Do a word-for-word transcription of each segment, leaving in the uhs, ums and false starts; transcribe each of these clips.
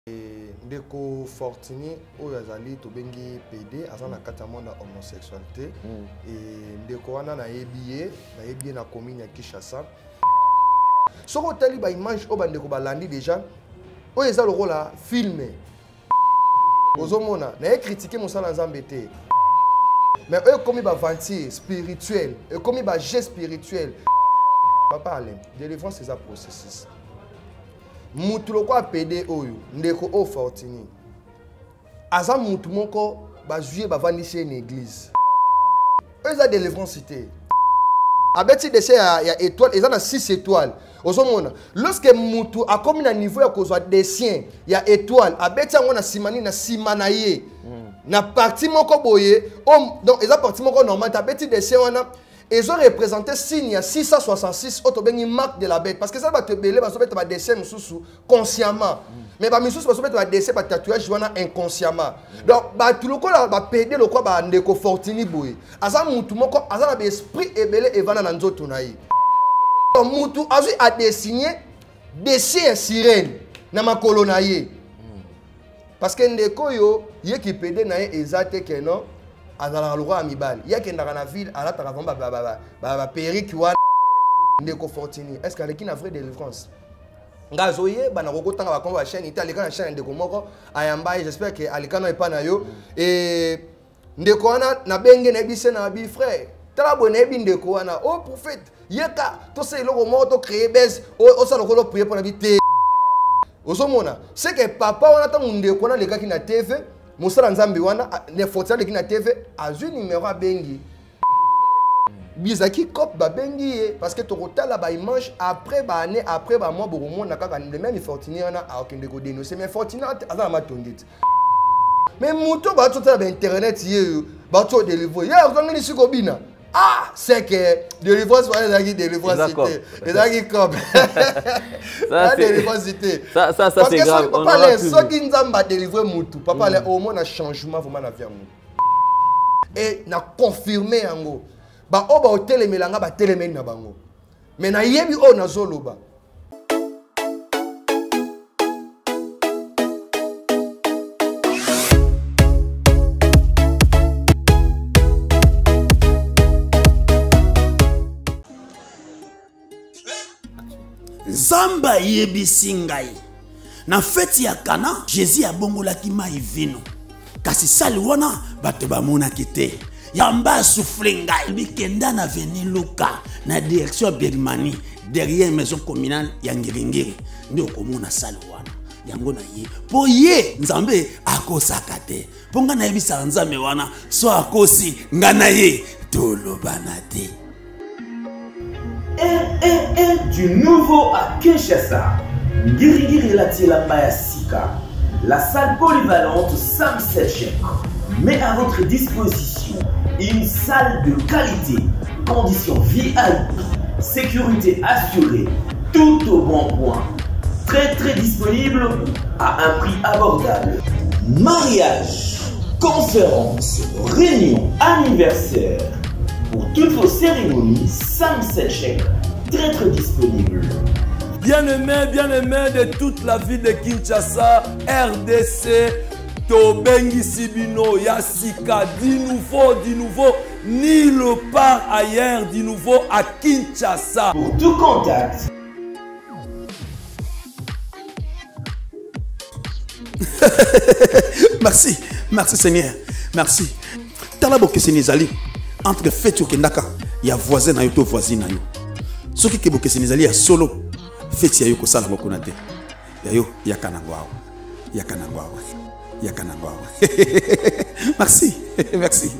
Ndeko Fortuny oyo azali tobengi P D aza na kati ya monde ya homosexualité et ndeko wana na yebiye na yebiye na commune ya Kinshasa soko otali ba image oyo bandeko balandi déjà oyo eza lokola filme ozomona na ye critiquer mosala nzambe te mais oyo ekomi ba vampire spirituel ekomi ba geste spirituel papa ale délivrance eza processus. Mutu loko a P D oyo ndeko o Fortuny aza mutu moko bazuye bavandisi une église eza délivrance te abeti dese ya, ya étoile eza na six étoiles ozomona lorsque mutu akomi na niveau ya kozwa dessin ya étoile abeti yango na simani na sima na ye mm. na parti moko boye om, donc eza parti moko normal abeti dessin wana. Ils ont représenté signe à six cent soixante-six auto bengi marque de la bête parce que ça va te belé parce que tu vas dessin consciemment mais ba misusu parce que tu vas dessin ba tatouage wana inconsciemment donc ba tout le ko la ba pédé le ko ba ndeko Fortuny boy aza mutu moko aza na esprit ebele evana na nzoto na yi donc mutu azu a dessiner dessin sirène na makolo na ye parce que ndeko yo ye ki pédé na ye ezate ke non azala loko ya mibali yake ndaka na ville alataka vamba ba ba ba ba periki wana ndeko Fortuny est-ce que aleki na vraie délivrance ngazo ye bana kokotanga ba komba ba chaîne ita aleka na chaîne ndeko moko ayamba j'espère que aleka no epa na yo et ndeko wana na benge na bise na bi frère tala bone bi ndeko wana oh prophète yeka to se loko moko to créer base o sa loko lo prier pour la vie te osomona c'est que papa wana ta ndeko wana leka ki na T V Moussala Nzambi wana ne Fortuny qui na T V a un numéro à bengi bizaki cop ba bengi parce que total la ba image après ba année après ba mois bomo na kaka le même Fortuny wana a okende ko dénoncer mais Fortuny aza ma tondite mais muto ba tota ba internet ye ba to délivrer ya okanga ni sikobina ah c'est que délivrance voilà ezaki délivrance cité ezaki cop ça délivrance cité ça ça ça c'est grave papa les soki nzamba délivrer mutu papa les au moins na changement vraiment na vie mutu et na confirmer yango ba o ba hotel melanga ba telemeni na bango mais na yebi o na zoloba Zamba yebisi ngai na feti ya Kana Jésus abongolaki mai vino kasi sali wana bato bamonaki te yamba souffle ngai bikenda na veni Luka na direction Birmanie derrière maison communale ya Ngiringiri ndio komona sali wana yango na ye po ye nzambe akosaka te po nga na yebisa nzambe wana so akosi nga na ye tolobana te. un un un du nouveau à Kinshasa. Ngirigiri Latilamba Sika, la salle polyvalente Sam Selchek met à votre disposition une salle de qualité, conditions V I P, sécurité assurée, tout au bon point, très très disponible à un prix abordable. Mariage, conférences, réunions, anniversaire. Pour toutes vos cérémonies, Sam Selchek, très très disponible. Bien-aimés, bien-aimés de toute la ville de Kinshasa, R D C, Tobengi Sibino, Yassika, du nouveau, du nouveau, nulle part ailleurs, du nouveau à Kinshasa. Pour tout contact. Merci, merci Seigneur, merci. Talabo Kesenizali. Entre fait au Kendaka, il y a voisin na yoto voisin na yo. Ce qui est beaucoup c'est ya solo fait ya yo ko sala ko nate. Ya yo ya kanangwa. Ya kanangwa. Ya kanangwa. Merci, merci.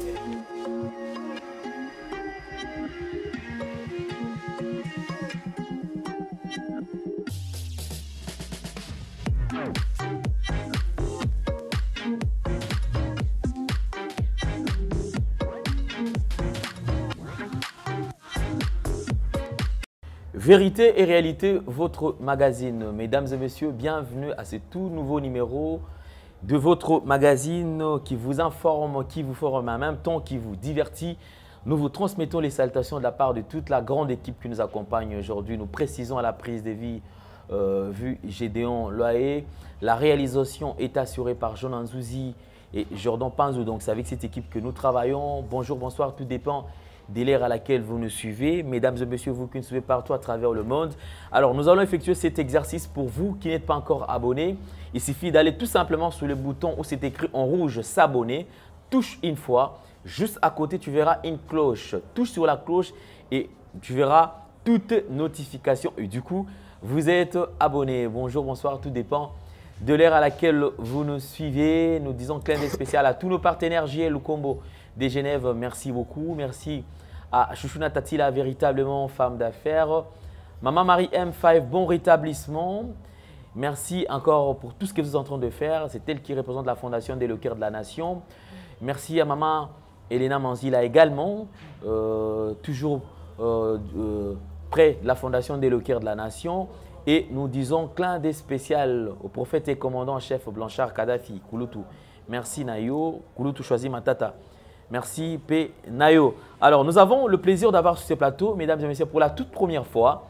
Vérité et réalité, votre magazine. Mesdames et messieurs, bienvenue à ce tout nouveau numéro de votre magazine qui vous informe, qui vous forme en même temps, qui vous divertit. Nous vous transmettons les salutations de la part de toute la grande équipe qui nous accompagne aujourd'hui. Nous précisons à la prise de vie euh, vu Gédéon Loaé. La réalisation est assurée par Jean Nzouzi et Jordan Panzou. Donc c'est avec cette équipe que nous travaillons. Bonjour, bonsoir, tout dépend de l'ère à laquelle vous nous suivez. Mesdames et messieurs, vous qui nous suivez partout à travers le monde. Alors, nous allons effectuer cet exercice pour vous qui n'êtes pas encore abonnés. Il suffit d'aller tout simplement sur le bouton où c'est écrit en rouge « S'abonner ». Touche une fois. Juste à côté, tu verras une cloche. Touche sur la cloche et tu verras toutes notifications. Et du coup, vous êtes abonnés. Bonjour, bonsoir, tout dépend de l'ère à laquelle vous nous suivez. Nous disons clin d'œil spécial à tous nos partenaires J L Combo de Genève. Merci beaucoup. Merci à Chouchouna Tatila, véritablement femme d'affaires. Maman Marie M cinq, bon rétablissement. Merci encore pour tout ce que vous êtes en train de faire. C'est elle qui représente la Fondation des Le Cœur de la Nation. Merci à Maman Elena Manzila également, euh, toujours euh, euh, près de la Fondation des Le Cœur de la Nation. Et nous disons clin d'œil spécial au prophète et commandant en chef Blanchard Kadhafi, Kouloutou. Merci Nayo, Kouloutou choisi Matata. Merci P. Nayo. Alors, nous avons le plaisir d'avoir sur ce plateau, mesdames et messieurs, pour la toute première fois,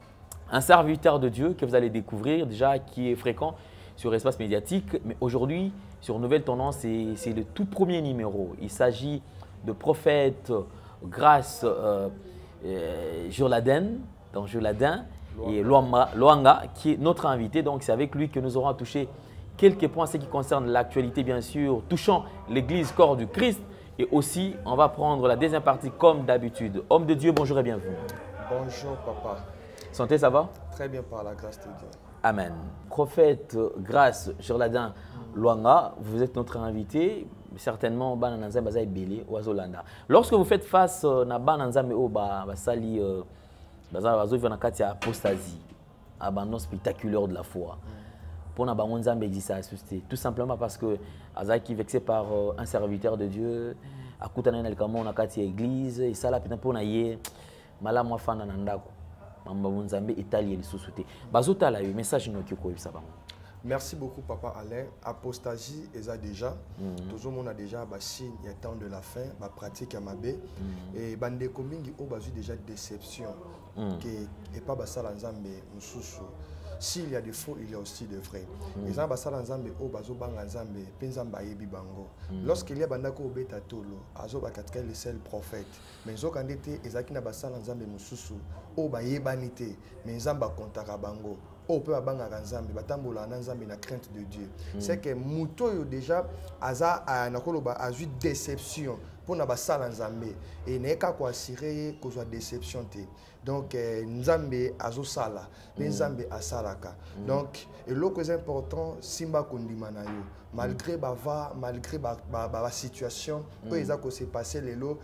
un serviteur de Dieu que vous allez découvrir déjà, qui est fréquent sur l'espace médiatique. Mais aujourd'hui, sur Nouvelle Tendance, c'est le tout premier numéro. Il s'agit de prophète Grâce euh, euh, Jurladen, dans Jurladen, et Loanga, qui est notre invité. Donc, c'est avec lui que nous aurons touché quelques points, ce qui concerne l'actualité, bien sûr, touchant l'Église, corps du Christ. Et aussi, on va prendre la deuxième partie comme d'habitude. Homme de Dieu, bonjour et bienvenue. Bonjour papa. Santé, ça va? Très bien par la grâce de Dieu. Amen. Prophète Grâce Jurladen Loanga, vous êtes notre invité. Certainement, Banananza Bazaï Belé ou Azolanda. Lorsque vous faites face à Bananza Meo Basali Bazaï Vanakati apostasie, abandon spectaculaire de la foi. Pour na bango nzambe existe à susciter tout simplement parce que Azaki vexé par euh, un serviteur de Dieu akutana na likamo na kati ya église et ça là peut pour na yé mala moi fana na ndako mamba nzambe italien susute bazota la message no ki ko yebisa bango. Merci beaucoup papa Alain. Apostasie eza déjà toujours on a déjà ba signe il y a temps de la fin ba pratique ya mabe et bande komingi o bazu déjà déception que et pas ba sala nzambe mususu. S'il y a des faux, il y a aussi des vrais. Les gens basala nzambe o bazo banga nzambe penzamba yebi bango. Lorsqu'il y a bandako obeta tolo, azo bakatka le seul prophète. Mais zo kandete ezaki na basala nzambe mususu o ba yebanité, mais nzamba kontaka bango. O peut banga nzambe batambola na nzambe na crainte de Dieu. C'est que muto yo déjà aza nakoloba a eu déception pour na basala nzambe et neka ko assurer ko soit déception té. Donc nzambe azo sala, nzambe asalaka. Donc et l'autre est important simba kondima na yo malgré bava malgré ba ba situation que eza ko s'est passé lelo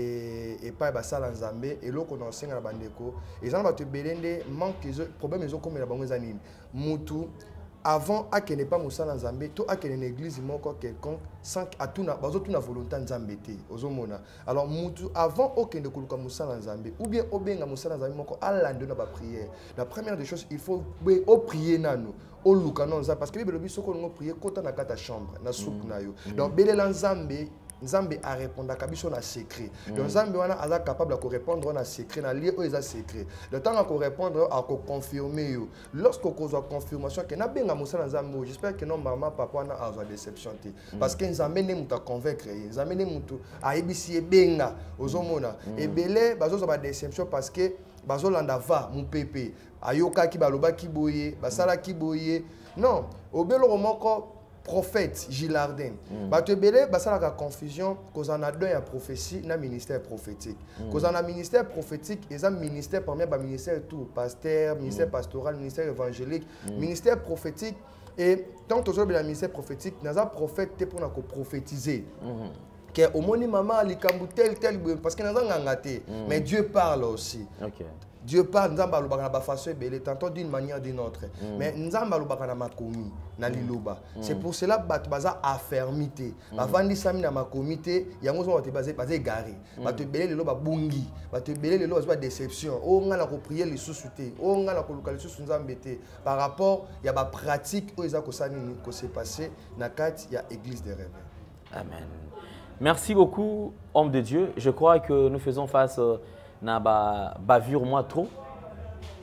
et et pas basala nzambe et l'autre on enseigne na bandeko et ça va te belende manque problème ils ont comme la bango zanini mutu avant à qu'il n'est pas moussala nzambe to à qu'il une église moko quelconque sans à tout na bazo tout na volonté nzambe té ozomona alors mutu avant aucun de kuluka moussala nzambe ou bien obenga moussala nzambe moko alande na ba prière. La première des choses il faut au prier nano au luka non nzambe parce que bible biso ko ngo prier kota na kata chambre na soupe na yo donc belela nzambe nzambe a répondre à biso na secret donc nzambe wana aza capable de répondre na secret na lieu eza secret le temps qu'on répondre à confirmer yo lorsque qu'on a confirmation que na benga mosala nzambe j'espère que non maman papa na a déception té parce que nzambe ne muta convaincre nzambe ne mutu a ebisi benga ozomona et belé bazo ba déception parce que bazo landa va mon pépé ayoka ki baloba ki boye basala ki boye non obelo moko prophète Gilardin. Bato belé basala ka confusion cause en a deux un prophétie na ministère prophétique. Cause en a ministère prophétique et un ministère premier ba ministère tout pasteur, ministère pastoral, ministère évangélique, ministère prophétique et tant que le ministère prophétique n'a un prophète pour na ko prophétiser. Que au moni maman likambu tel tel parce que n'a ngangate mais Dieu parle aussi. OK. Dieu parle nzamba lobaka na façon belé tantôt d'une manière d'une autre mais nzamba lobaka na makomi na liloba c'est pour cela bat baza affermité bavandi sami na makomité yango zo te basé basé garé bat belé lelo ba bungi bat belé lelo ba déception o nga na ko prier les sous-souté o nga na ko luka les sous nzambete par rapport ya ba pratique o eza ko sani ko s'est passé na kati ya église des rêves. Amen. Merci beaucoup homme de Dieu. Je crois que nous faisons face na ba bavure moi trop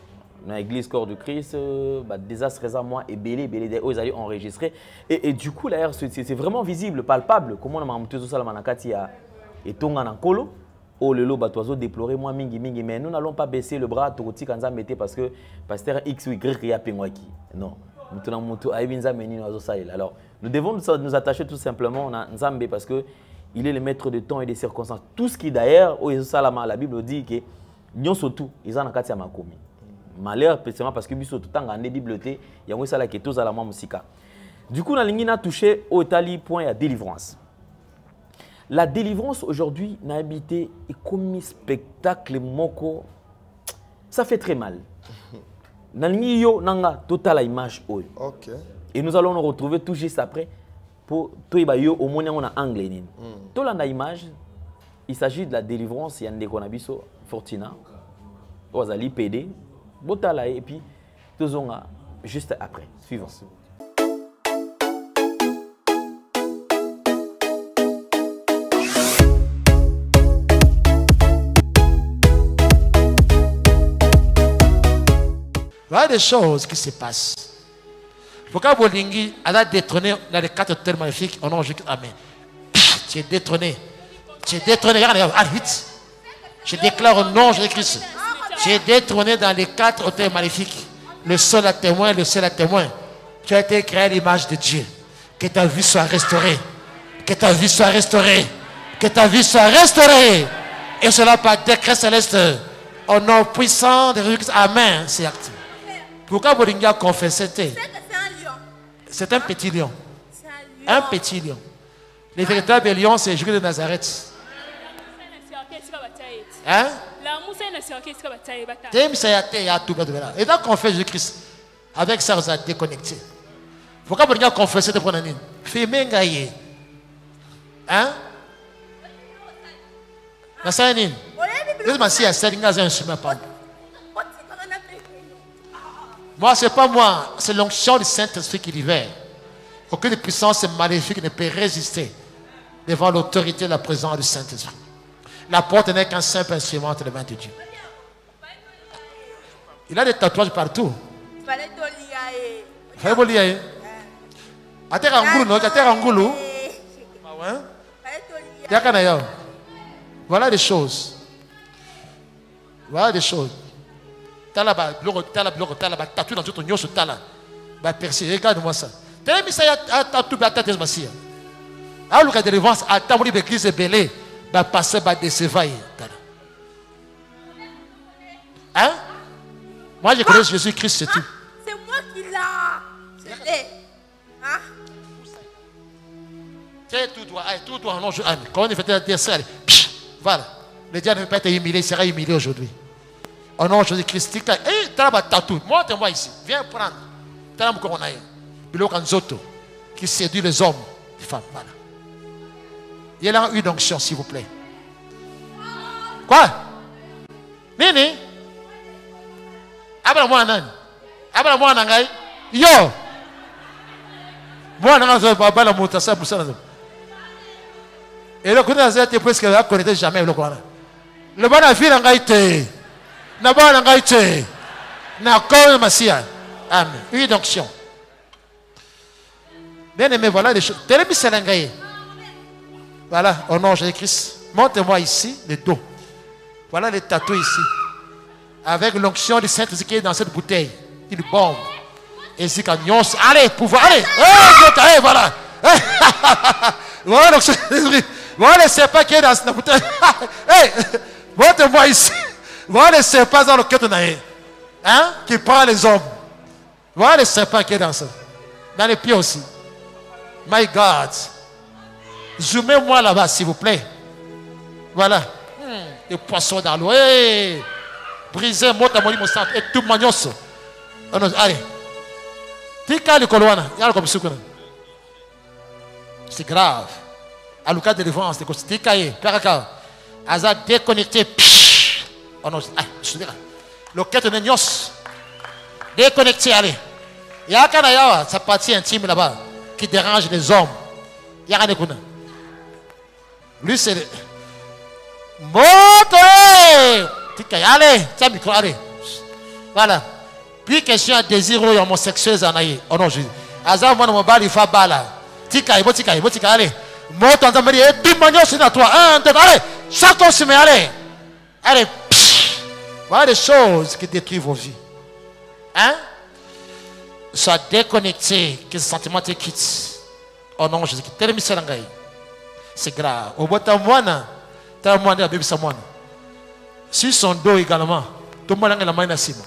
dans l'église Corps du Christ, euh, bah, désastre récemment et belé, belé, ils allaient enregistrer. Et, et du coup, là, c'est vraiment visible, palpable. Comment on a monté tout ça, la manakati et tonga en colo. Oh, le lot, oiseau déploré, moi, mingi, mingi. Mais nous n'allons pas baisser le bras, Toroti, quand ça mettait parce que pasteur X ou Y, il y a pingwaki. Non. Alors, nous devons nous attacher tout simplement à Nzambe parce qu'il est le maître de temps et des circonstances. Tout ce qui d'ailleurs, la Bible dit que nous sommes tous, ils ont un cas de makomi. Malheur, spécialement parce que nous sommes tout le temps dans la Bible, il y a un cas qui est tous à la musique. Du coup, nous avons touché au tali point à délivrance. La délivrance aujourd'hui, n'a habité et comme spectacle moko, ça fait très mal. Nangiyo nanga total image oyo. Ok. Et nous allons nous retrouver tout juste après pour toi yo au moins on a anglais nin. Tout la image, il s'agit de la délivrance yande konabiso Fortina. Ozali P D, botala et puis tozonga juste après. Suivant. Il y a des choses qui se passent. Pourquoi Bolingi a détrôné dans les quatre termes magnifiques au nom de Jésus. Amen. Tu es détrôné. Tu es détrôné. Regarde, vite. Je déclare au nom de Jésus-Christ. Tu es détrôné dans les quatre hôtels magnifiques. Le seul à témoin, le seul à témoin. Tu as été créé à l'image de Dieu. Que ta vie soit restaurée. Que ta vie soit restaurée. Que ta vie soit restaurée. Et cela par décret céleste. Au nom puissant de Jésus-Christ. Amen. C'est actif. Pourquoi Bolinga a confessé? C'est un petit lion. Un petit lion. Les véritables lions, c'est Jésus de Nazareth. Hein? Et donc on fait Jésus-Christ. Avec ça, on a déconnecté. Pourquoi Bolinga a confessé de prendre un ligne? Fémengaye. Hein? Nasanin. Laisse-moi si il y a un chemin par moi, ce n'est pas moi, c'est l'onction du Saint-Esprit qui libère. Aucune puissance maléfique ne peut résister devant l'autorité et la présence du Saint-Esprit. La porte n'est qu'un simple instrument entre les mains de Dieu. Il a des tatouages partout. Il fallait lier. À terre en goulou, à terre en goulou. Voilà des choses. Voilà des choses. Talaba, bloko, talaba, bloko, talaba, tatou dans tout ton tala. Bah, percé, regarde-moi ça. T'as mis ça à tatou, à tête, ma sœur. À l'occasion de l'évangile, à ta mouri d'église belé, bah, passer, bah, décevaille. Hein? Moi, je connais Jésus-Christ, c'est tout. C'est moi qui l'a. Je l'ai. Hein? Tiens, tout doigt, tout doigt, non, je, quand on est fait dire ça, voilà. Le diable ne peut pas être humilié, il sera humilié aujourd'hui. Au nom de Jésus-Christ, eh, t'as tatou. Montre-moi ici. Viens prendre. T'as un qu'on a. Bilo Kanzoto, qui séduit les hommes, les femmes. Voilà. Il y a une onction, s'il vous plaît. Quoi? Nini? Abra moi nan. Abra moi nangai. Yo. Moi nangai baba la mutasa pour ça. Et le coup de la tête presque là connaît jamais le quoi. Le bon affaire nangai te. N'abord nangai te. Na comme Massia. Amen. Une onction. Bien aimé, voilà les choses. Voilà, au nom de Jésus-Christ. Montrez-moi ici le dos. Voilà les tatouages ici. Avec l'onction du Saint-Esprit qui est dans cette bouteille. Une bombe. Et si quand allez, pouvoir, allez. Hey, voilà. Voilà l'onction du Saint-Esprit. Voilà le serpent qui est dans cette bouteille. Hey, montrez-moi ici. Voilà le serpent dans le cœur de Naé. Hein? Qui prend les hommes. Voilà le serpent qui est dans ça. Dans les pieds aussi. My God. Zoomez-moi là-bas, s'il vous plaît. Voilà. Hmm. Les poissons dans l'eau. Hey. Brisez, monte à mon lit, sang. Et tout magnos. Allez. Tika le coloana. C'est grave. À l'occasion de délivrance, c'est Tika et Peraka. Aza déconnecté. Oh non. Le quête de Nyos. Déconnecté, allez. Il y a un sa partie intime là-bas qui dérange les hommes. Il y a un écoute. Lui, c'est. Moto! Allez, tiens, micro, allez. Voilà. Puis question à désir homosexuel Zanaï. Oh non, Jésus. Azar, moi, mon bal, il fait bala. Tika, il tika, il tika, allez. Moi, tu entends me dire, tout le monde est à toi. Un, deux, allez. Chacun se met, allez. Allez. Voilà des choses qui détruisent vos vies. Hein? Sois déconnecté, que ce sentiment te quitte. Oh non, Jésus. C'est grave. Au bout de moi, tu as moi, bébé, ça moi. Si son dos également, tout le monde a la main à Simon.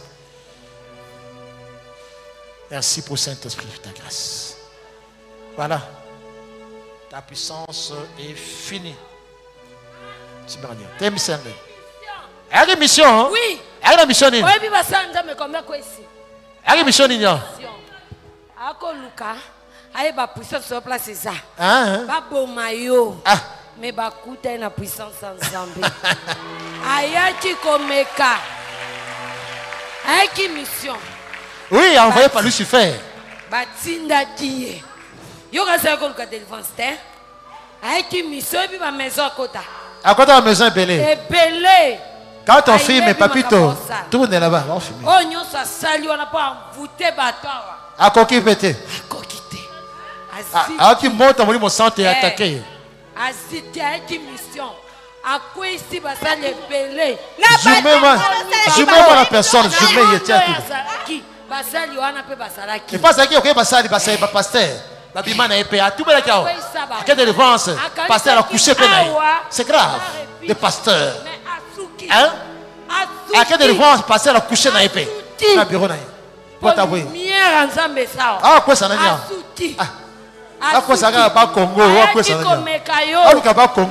Merci pour Saint-Esprit, ta grâce. Voilà. Ta puissance est finie. C'est bien. T'es mission. Elle a une mission. Oui. Elle a une mission. Oui, puis ça, me combien quoi ici? Elle a une mission. Ako Luka, aye ba puissance sur place ça. Ah. Ba bon maillot. Ah. Mais ba kuta na puissance ensemble. Aye qui komeka. Aye qui mission. Oui, envoyé par Lucifer. Ba tinda die. Yo ka sa ko Luka délivrance te. Aye qui mission et puis ba maison à côté. À côté de la maison belée. Et belé. Quand ton film est papito, tourne là-bas. Oh, nous ça sali, on n'a pas envoûté bateau. À coquille pété. À coquille. À qui monte, on mon sang est attaqué. À cité, à qui mission. À quoi ici, bah ça les belé. Je mets moi, je mets moi la personne, je mets y tiens tout. Bah ça, il y a un peu bah ça là qui. Il passe à qui, ok, bah ça, il passe à pasteur. La bimane est payée. Tout le monde est là. Quelle délivrance. Pasteur a couché plein. C'est grave. Le pasteur. Hein? À quelle délivrance pasteur a couché dans l'épée. Dans le bureau. Pour t'avouer. Ah, quoi ça n'a rien. Ah, quoi ça n'a pas Congo. Ah, quoi ça n'a rien. Ah, quoi ça n'a pas Congo.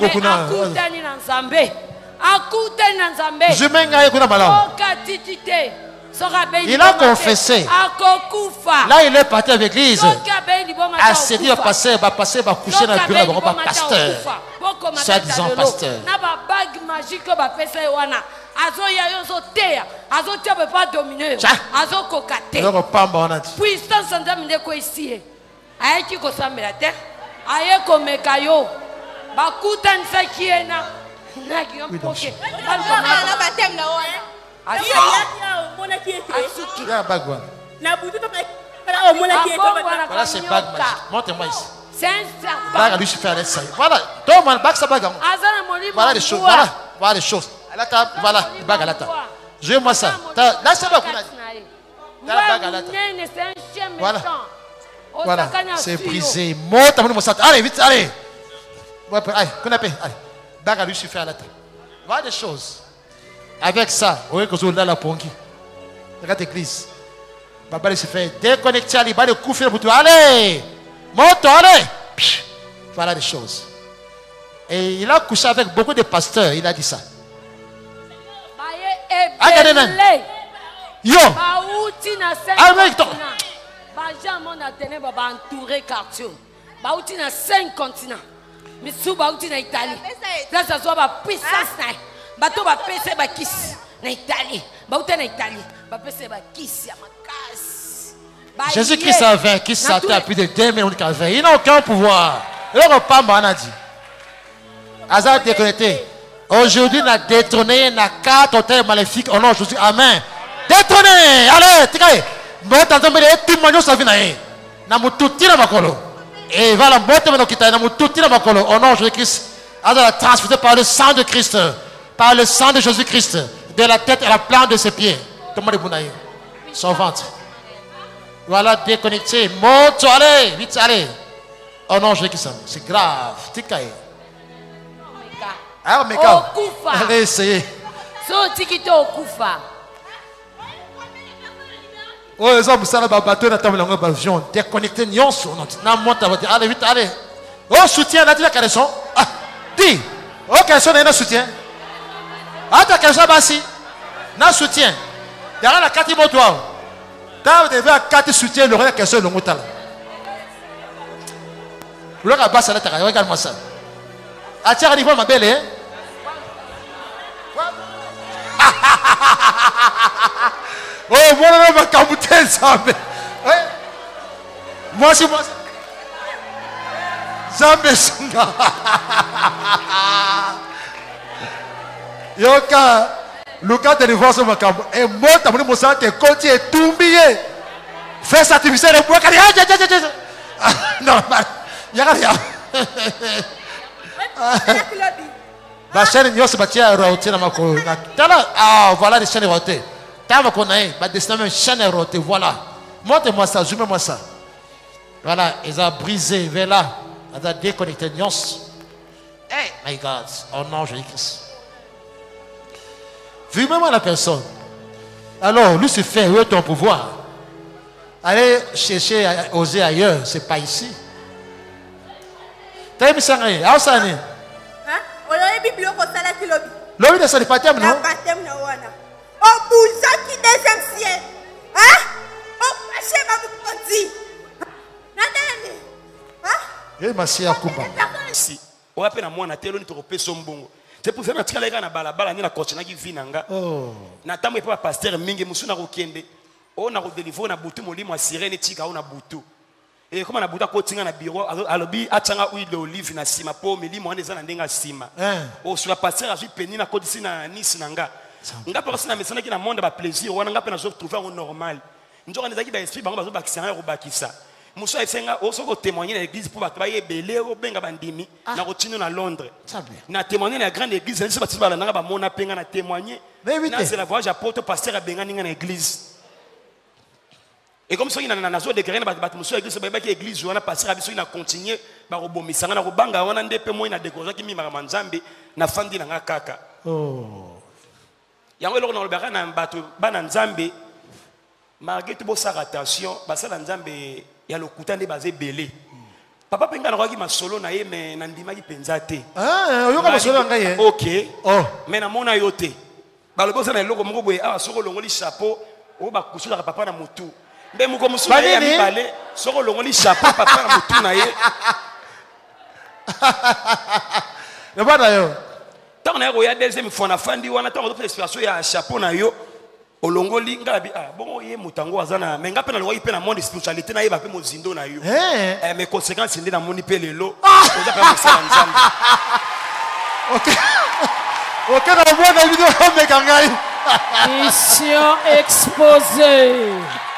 Je m'en gagne qu'on a malade. Il a confessé. Là, il est parti avec l'église. A séduit le pasteur, il va passer, il va coucher dans le bureau, il va pasteur. Soit disant pasteur. Puissance de quoi ici. Aïe qui consomme la terre. Aïe comme Kayo. Bakutan Sakiena. Nagion Poké. Voilà, c'est bague magique. Montrez-moi ici. C'est un serpent. Bague à lui, je fais aller ça. Voilà. Donne-moi bague, ça bague. Voilà les choses. Voilà. Voilà les choses. Voilà, bague à la table. Jouez-moi ça. Là, c'est bague. Bague à la table. Voilà. Voilà. C'est brisé. Monte, mon sang. Allez, vite, allez. Allez, qu'on appelle. Allez. Bague à lui, je fais à la table. Voilà des choses. Avec ça, vous voyez que vous avez la pongi. Regarde l'église. Baba se fait déconnecter à l'ibad de couper pour toi. Allez, monte, allez. Voilà des choses. Et il a couché avec beaucoup de pasteurs. Il a dit ça. Regardez-le. Yo. Avec toi. entouré quartier. Bauti na cinq continents. Mais sous bauti na Italie. Là ça soit ba puissance na. Bato ba pese ba kiss na Italie. Bauti na Italie. Ba pese ba kiss ya makas. Jésus-Christ a vaincu Satan à plus de deux millions de calvaires. Il n'a aucun pouvoir. Il n'a pas de dit. Hazard déconnecté. Aujourd'hui, on a détrôné na quatre hôtels maléfiques. Oh non, Jésus. Amen. Détrôné. Allez, tigay. Moi, t'entends me dire tout le monde sa vie na ye. Na mututi na makolo. Et voilà, moi, t'entends me dire na mututi na makolo. Oh non, Jésus-Christ. Hazard a transféré par le sang de Christ, par le sang de Jésus-Christ, de la tête à la plante de ses pieds. Tout le monde est bon na ye. Son ventre. Voilà, déconnecté. Monte, allez, vite, allez. Oh non, Jésus-Christ. C'est grave. Tigay. Ah, mais quand allez essayer. So tikito okufa. Oh, les hommes, ça là, bateau, na table, na avion, déconnecté, nyonso, na monte, allez vite, allez. Oh, soutien, là, tu as quelle son? Ah, dis. Oh, quelle son, na soutien. Ah, tu as quelle son, bassi. Na soutien. Derrière la carte, il m'a toi. Quand vous devez à carte soutien, le reste, quelle son, le moutal. Le reste, basse, là, regarde-moi ça. Ah, tiens, niveau, ma belle, hein. Oh, moi, je vais me ça. Moi, c'est moi. Zambe Sunga. Yoka. Lucas te divorce ma cambo. Et moi t'as mon sang te côté et tombé. Fais ça tu me sais le bois car non, il y a rien. La chaîne yo se battait à roter na mako. Ah voilà les chaînes rotées. T'as qu'on a ba destiné même chaîne rotée voilà. Montre-moi ça, zoome-moi ça. Voilà, ils ont brisé vers là. Ils ont déconnecté Nyons. Hey my God, oh non, je Christ. Vu même la personne. Alors, Lucifer, où est ton pouvoir? Allez chercher, oser ailleurs, c'est pas ici. T'as aimé ça, rien? Ah, ça, rien? Hein? On a eu biblio pour ça, là, qui lobby. Lobby de ça, le baptême, non? Le baptême, non, on a. Oh, bouza qui deuxième ciel. Hein? Oh, chez ma bouti. Nathalie. Hein? Eh, ma sœur, Kumba. Si. On appelle à moi, na telo ni torope sombongo. C'est pour ça que tu as na balabala ni na kochina ki vinanga. Oh. Na tamwe pa pasteur mingi musuna kokende. On a redélivré na butu molimo sirene tika on a butu. Et comment na buta ko tinga na bureau alobi atanga huile d'olive na sima po milimo ane za na ndenga sima. Oh sur la pasteur a vu peni na kodisi na nisi nanga. Nga pe na mesana ki na monde ba plaisir wana nga pe na zo trouver au normal. Njoka nezaki ba esprit bango bazo bakisa ko bakisa. Muso esenga osoko témoigner na l'église pour bato baye belé o benga bandimi na rotino na Londres. Na témoigner na grande église na bati bala na ba mona penga na témoigner. Na c'est la voyage apôtre pasteur a benga ninga na église. Et comme ça il na na zo de grande bato bato muso église ba ki église wana pasteur abiso ina continuer ba robomisanga na robanga wana ndepe mo ina décorer ki mima manzambe na fandi na nga kaka. Oh. Yango eloko na lobaka na bato bana nzambe malgré tout ça attention basala nzambe ya lokuta nde bazé belé papa penga na kwaki masolo na ye mais na ndima ki penza te ah oyoka masolo ngai ye OK oh mais na mona yo te balobosa na eloko moko boye awa soko longoli chapeau o ba kusula ka papa na mutu mbe muko musula ya mibale soko longoli chapeau papa na mutu na ye le bana yo tant na yo ya deuxième fois na fandi wana tant ko expression ya chapeau na yo olongoli ngabi ah bon ye mutango azana mais ngape na loyi pe na monde spiritualité na ye ba pe mozindo na yo eh mais conséquence ndi na moni pe lelo oza pa mosala nzambe OK OK na mona video me kangai mission exposée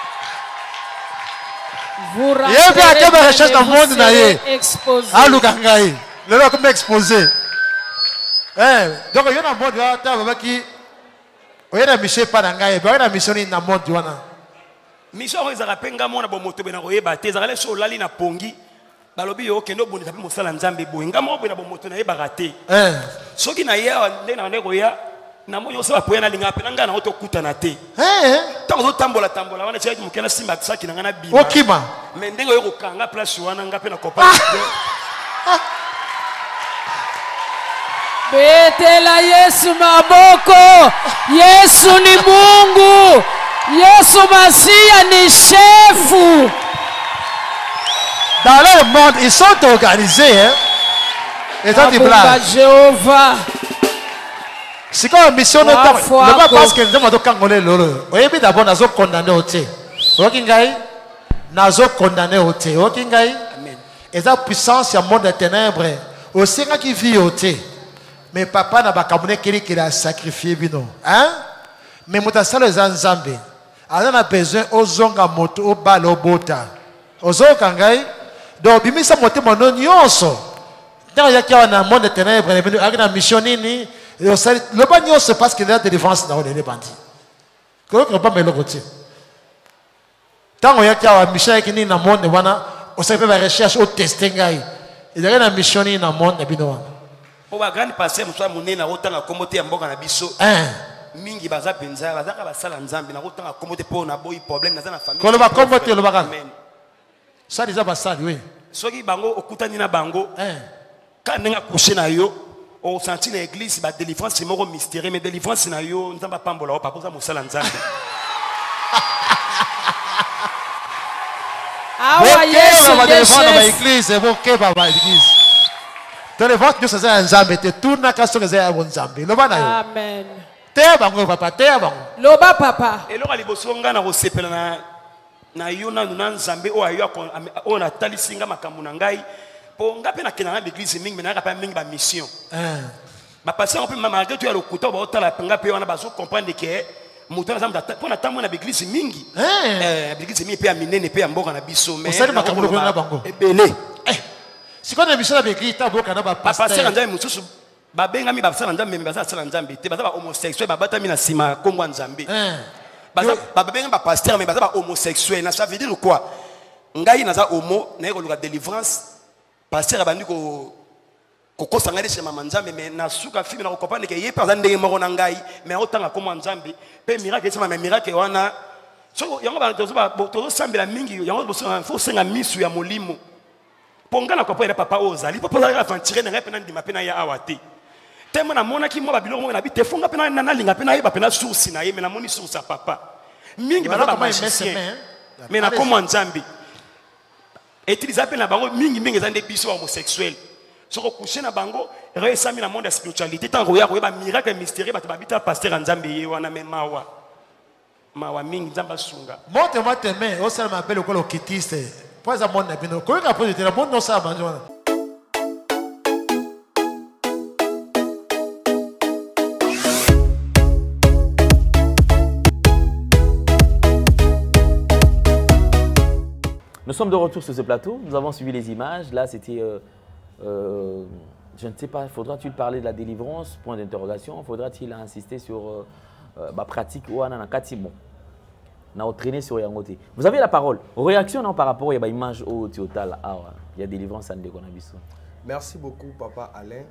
vous rappelez ye ba ke ba recherche dans monde na ye exposé ah lukangai lelo ko me exposé eh donc yo na monde ya ta ba ki oyena mission pa na ngai ba na mission ni na monde wana mission ko ezaka penga mona bo moto be na koyeba te ezaka le so lali na pongi balobi yo kendo bonisa pe mosala nzambe boye ngamo bo na bo moto na yeba te eh soki na ya nde na ndeko ya na mo yo sala poya na linga pe nga na oto kutana te eh tango zo tambola tambola wana cheki mukena simba tsaki na ngana bima okima mais ndengo yo kokanga place wana nga pe na kopa Betela Yesu maboko. Yesu ni Mungu. Yesu Masia ni chefu. Dans le monde, ils sont organisés. Hein? Et ça, tu blagues. Jéhovah. C'est comme une mission de temps. Ne pas parce que nous avons condamné l'eau. Vous avez d'abord, nous avons condamné au thé. Vous avez nous avons condamné au thé. Vous avez et la puissance, il y a un monde de ténèbres. Aussi, quand il vit au thé. Mais papa n'a pas kabune kiri qui a sacrifié bino. Hein? Mais muta salo zanzambe. On a besoin aux zonga moto au balo bota. Aux autres kangai. Donc bimisa moto mono nyonso. Dans il y a qui a un monde de ténèbres, il y a une mission nini. Le ban nyonso parce qu'il y a des défenses dans les bandits. Comment on peut me le retirer? Tant il y a qui a une mission qui ni dans monde wana, on sait faire la recherche au testing gai. Il y a une mission ni dans monde bino. Pour la grande passé, nous sommes menés à autant à commoter à Mboga Nabiso. Mingi baza penza, baza ka basala nzambe na autant à commoter pour na boy problème na na famille. Quand on va commoter le bagan. Ça déjà basala oui. Soki bango okutani na bango. Quand nenga coucher na yo, on senti na église ba délivrance c'est moko mystérieux mais délivrance na yo nzamba pambola pa pour ça musala nzambe. Ah ouais, Yesu va délivrance dans l'église, c'est bon que baba l'église. Tele vote nous c'est un nzambe te tourna ka so c'est un nzambe loba na yo amen te bango papa te bango loba papa et loka liboso nga na kosepela na na yo na na nzambe o ayo o na talisinga makambo na ngai po nga pe na kena na l'église mingi na ka pa mingi ba mission Ma pasteur peut malgré tout le couteau ba otala penga pe wana bazo comprendre que moto na zamba pona tambo na l'église mingi. Eh l'église mingi pe ya minene pe ya mboka na biso mais. Osali makambo ko na bango. Ebele. Eh. Siko na biso na l'église ta boka na ba pasteur. Pasteur nzambe mususu ba benga mi ba pasteur nzambe mi ba pasteur nzambe te ba ba homosexuel ba bata mi na sima kongo nzambe. Eh. Ba ba benga ba pasteur mais ba ba homosexuel na ça veut dire quoi? Ngai na za homo na ko luka délivrance pasteur abandi ko koko sangale chez mama nzambe mais na suka fimi na ko comprendre que yé par ndenge moko na ngai mais otanga comme nzambe pe miracle c'est ma miracle wana so yango ba tozo ba tozo sambela mingi yango bo faut senga misu ya molimo ponga na ko pa papa ozali papa za aventurer na pe na ndima pe na ya awate tellement na mona ki mo ba biloko na bi te fonga pe na na linga pe na ye ba pe na source na ye mais na moni source ya papa mingi ba ba mais na comme nzambe utiliser pe na bango mingi mingi za nde biso homosexuel. Sur le coucher na bango, récemment dans le monde de la spiritualité, tant que y a un miracle mystérieux, bah tu vas pasteur en Zambie, on a même mawa, mawa ming zamba sunga. Monte-moi tes mains, au sein de ma belle au kitiste. Pas à mon avis, non. Comment on a posé la bonne non ça manger. Nous sommes de retour sur ce plateau. Nous avons suivi les images. Là, c'était euh, Euh, je ne sais pas, faudra-t-il parler de la délivrance? Point d'interrogation. Faudra-t-il insister sur euh, euh, ma pratique ou un bon, on a traîné sur Yangote. Vous avez la parole. Réaction non, par rapport à l'image au total. Il y a délivrance en Dekonabiso. Merci beaucoup, Papa Alain.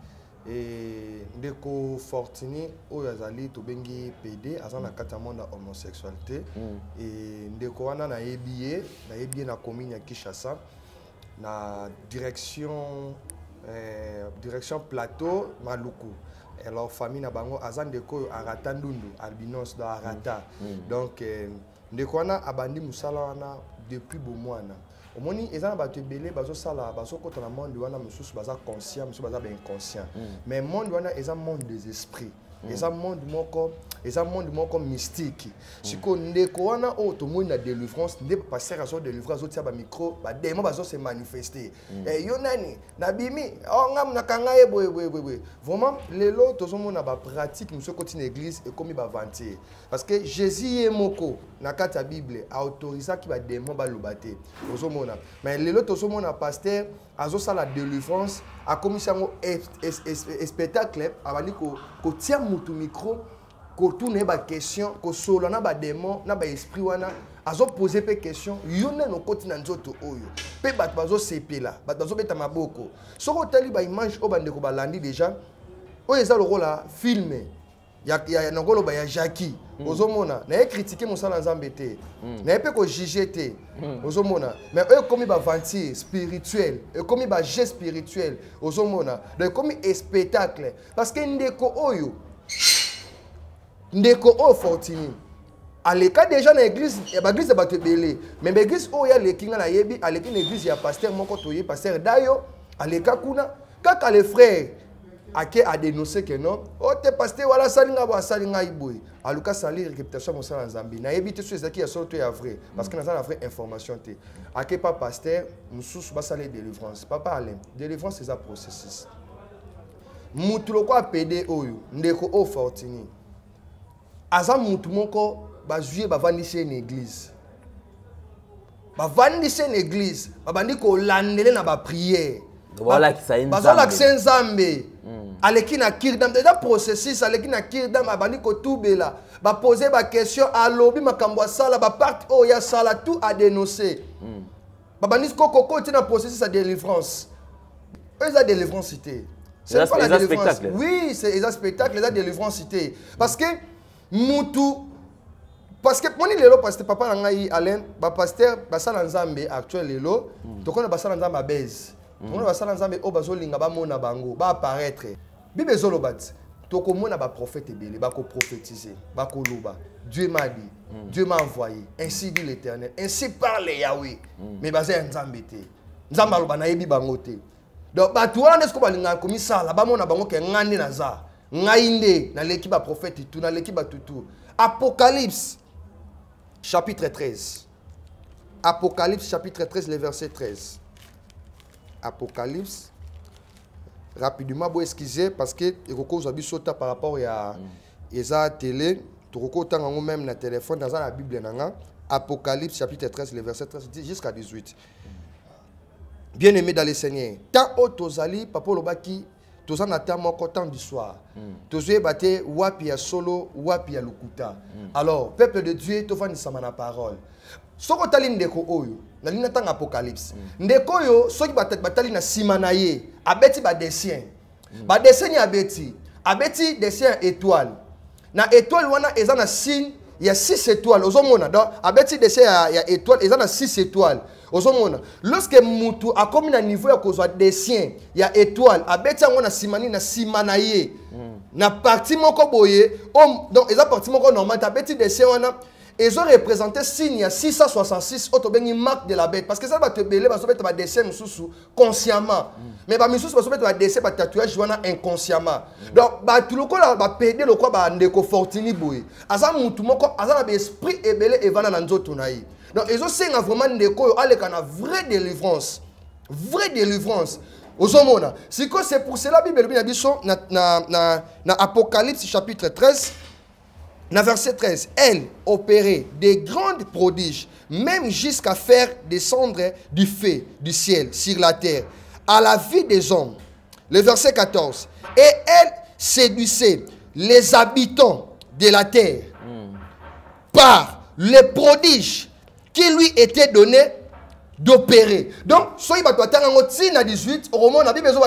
Et Ndeko Fortini, Oyazali, Tobengi P D, Azana Katamonda homosexualité. Et Ndeko Wana na ébié, na ébié na commune à Kinshasa. Na direction euh, direction plateau Maluku. Alors famille na bango azan deko arata ndundu albinos da arata. Mm. Mm. Donc euh, ndeko wana abandi musala wana depuis bomwana. Omoni ezana ba tebele bazo sala bazo kota na monde wana mususu baza conscient mususu baza ba inconscient. Mm. Mais monde wana eza monde des esprits. Et ça monde moko, et ça monde moko mystique. Si qu'on ndeko wana o to monde na délivrance, ndé passer à son délivrance au tia ba micro, ba démon bazo se manifester. Et yo nani, na bimi, o ngam na kanga e boy boy boy. Vraiment lelo to zo mona ba pratique monsieur côté église et comme ba vanter. Parce que Jésus est moko na kata Bible a autorisé ki ba démon ba lobaté. Ozo mona. Mais lelo to zo mona pasteur azo sa la délivrance a commis un spectacle abandi ko ko tia mutu micro ko tourner ba question ko solo na ba démon na ba esprit wana azo poser pe question yone no koti na nzoto oyo pe bat bazo sepela bat bazo beta maboko soko tali ba image o bande ko balandi déjà o eza lo la filmer ya ya ngolo ba ya Jackie ozomona na e critiquer mosala nzambe te na e pe ko juger te ozomona mais e komi ba vantir spirituel e komi ba geste spirituel ozomona donc komi spectacle parce que ndeko oyo ndeko o Fortini aleka déjà na église e ba église ba tebele mais ba église o ya lekinga na yebi aleki na église ya pasteur moko toye pasteur Dayo aleka kuna kaka les frères Ake a dénoncé que non, oh te pasteur wala salinga ba salinga iboy. Aluka sali réputation mon sala Nzambi. Na éviter ceux qui a sorti à vrai parce que na la vraie information té. Ake pas pasteur, mususu ba sali délivrance. Papa Alain, délivrance c'est un processus. Mutu loko a P D oyo, ndeko o Fortini. Aza mutu moko ba juer ba vandise une église. Ba vandise une église, ba bandi ko landele na ba prière. Voilà qui ça Bazola Nzambe. Aleki na kirdam déjà processus aleki na kirdam abandi ko tubela ba poser ba question alobi makambo sala ba part o ya sala tout à dénoncer. Ba bandi ko ko na processus à délivrance. Eux la délivrance cité. C'est pas la délivrance. Oui, c'est un spectacle la délivrance cité parce que mutu parce que moni lelo pasteur papa na ngai Alain ba pasteur ba sala Nzambe actuel lelo to kona ba sala Nzambe base. On va s'en ensemble au bazolinga ba mona bango ba apparaître bible zolobat to ko mona ba prophète belé ba ko prophétiser ba ko loba Dieu m'a dit Dieu m'a envoyé ainsi dit l'Éternel ainsi parle Yahweh mais basé Nzambe te Nzamba loba na yebi bango te donc ba tuana est-ce ko balinga ko misala ba mona bango ke ngandi na za ngainde na l'équipe ba prophète tout na l'équipe ba tutu Apocalypse chapitre treize Apocalypse chapitre treize le verset treize Apocalypse rapidement pour excuser parce que Roko Zabi sauta par rapport à Eza télé, Roko tant même na téléphone dans la Bible nanga Apocalypse chapitre treize le verset treize jusqu'à dix-huit. Bien-aimé dans le Seigneur, tant haut tozali papa lobaki tozan ata moko temps du soir. Tozoye baté wapi ya solo wapi ya lukuta. Alors peuple de Dieu tofani sama na parole. Soko tali ndeko oyo na lina tanga Apocalypse. Ndeko yo soki batali na sima na ye abeti ba dessin. Ba dessin ya abeti. Abeti dessin étoile. Na étoile wana eza na signe il y a six étoiles. Ozomona donc abeti dessin ya, ya étoile eza na six étoiles. Ozomona lorsque mutu a comme na niveau ya kozwa dessin ya étoile abeti ngo na simani na simana ye. Na partie moko boye donc eza partie moko normal abeti dessin wana. Ils ont représenté signe à six cent soixante-six auto bengi marque de la bête parce que ça va te belé va se mettre ba dessin mususu consciemment mais ba mususu va se mettre ba dessin ba tatouage wana inconsciemment donc ba tuloko la ba pédé le quoi ba ndeko fortini boy aza mutu moko aza na esprit ebelé evana na nzoto na yi donc ils ont senga vraiment ndeko yo aleka na vraie délivrance vraie délivrance ozomona siko c'est pour cela Bible bien biso na na na, na Apocalypse chapitre treize. Dans verset treize, elle opérait des grands prodiges, même jusqu'à faire descendre du feu du ciel sur la terre, à la vie des hommes. Le verset quatorze, et elle séduisait les habitants de la terre mm. par les prodiges qui lui étaient donnés d'opérer. Donc, soyez à dix-huit, au moment où on a besoin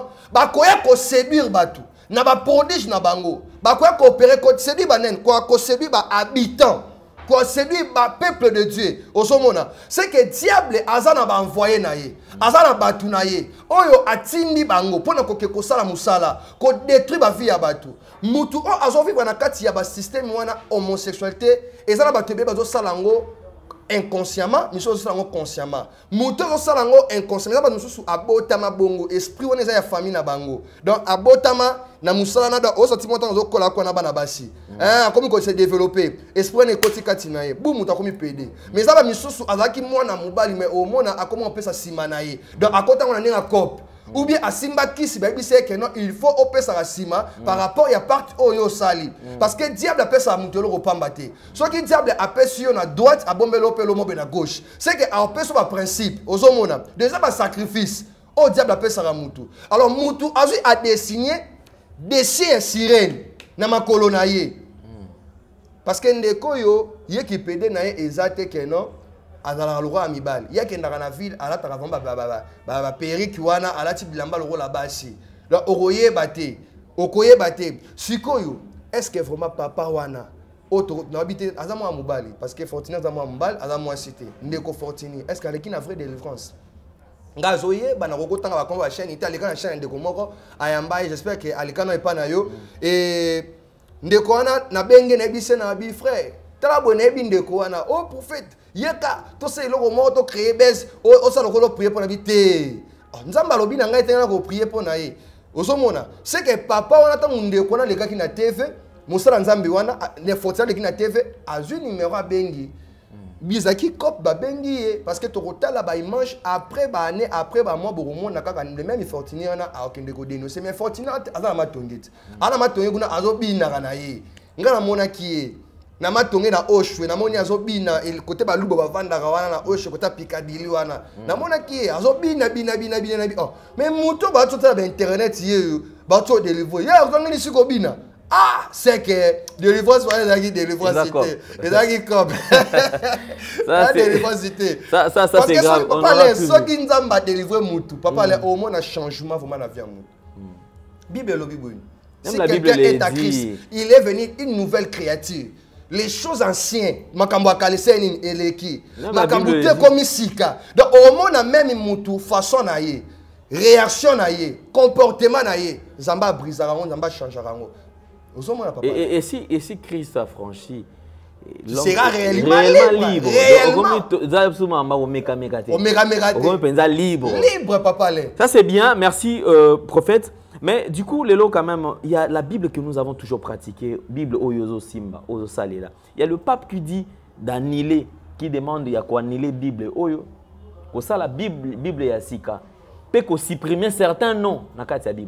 de séduire Batou. Na ba prodige na bango ba quoi coopérer ko séduire banen quoi ko séduire ba habitant ko séduire ba peuple de Dieu osomona c'est que diable azana ba envoyer na ye azana batu na ye oyo atindi bango pona ko ke ko sala musala ko détruire ba vie ya batu mutu o azo vivre na kati ya ba système wana homosexualité ezana ba tebe bazo sala ngo inconsciemment nous sommes consciemment muto osala ngo inconsciemment ba nususu abotama bongo esprit wana eza ya famille na bango donc abotama na musala na da osati monta zo kola kwa na bana basi hein comme ko se développer esprit ne koti kati na ye bu muta komi pede mais za ba misusu azaki mwana mobali mais au mona akoma opesa sima na ye donc akota ngona ninga cop ou bien asimba kisi ba bisé que non il faut opesa la sima par rapport ya parti oyo sali parce que diable apesa a mutelo ko pambate so ki diable apesa yo na droite a bombelo pelo mobe na gauche c'est que a opesa ba principe ozomona déjà ba sacrifice o diable apesa la mutu alors mutu azu a dessiner dessin sirène na makolo na ye parce que ndeko yo ye ki pede na ye ezate que non azala loko ya mibali yake ndaka na ville alataka vamba ba ba ba ba periki wana alati bilamba loko la basi donc okoye baté okoye baté sikoyo est-ce que vraiment papa wana auto na habité azamo ya mobali parce que Fortini azamo ya mobali azamo ya cité ndeko Fortini est-ce que aleki na vraie délivrance ngazoye bana kokotanga ba komba ba chaîne ita aleka na chaîne ndeko moko ayamba j'espère que aleka no epana yo et ndeko wana na benge na bise na bi frère tala bonne bi ndeko wana oh prophète yeka to se loko moto créer base o sa loko prier pour la vie nzamba lobi na ngai tena ko prier pour na ye ozomona c'est que papa wana ta ndeko na leka ki na T V musala nzambi wana ne fotia leki na T V azu numéro bengi bizaki cop ba bengi parce que to kotala ba image après ba année après ba mois bomo na kaka le même Fortini wana a okende ko dénoncer mais Fortini azana matongeti ana matongi kuna azobina kana ye ngana mona ki na matonge na oshwe na moni azobina el côté ba lubo ba vanda wana na oshwe côté Picadilly wana na mona ki azobina bina bina bina bina oh mais muto ba totala ba internet ye ba to deliver ye azongeli siko bina ah c'est que délivrance voilà la délivrance cité et là qui comme ça délivrance cité ça ça ça c'est grave on parle ça qui nzamba délivrer mutu papa là au moins un changement vraiment la vie à mutu Bible lo bible si quelqu'un est à Christ il est venu une nouvelle créature les choses anciennes makambo akaleseni eleki makambo te comme sika donc au moins même mutu façon na ye réaction na ye comportement na ye zamba brisera zamba changera Et, et, et, si, et si Christ a franchi, il sera réellement, réellement libre. Réellement libre. Libre, papa. Ça c'est bien, merci euh, prophète. Mais du coup, Lélo, quand même, il y a la Bible que nous avons toujours pratiquée, Bible Oyozo Simba, Oyo Salela. Il y a le pape qui dit d'annuler, qui demande il y a quoi annuler Bible Oyo. Pour ça, la Bible, Bible Yassika, peut supprimer certains noms dans la Bible.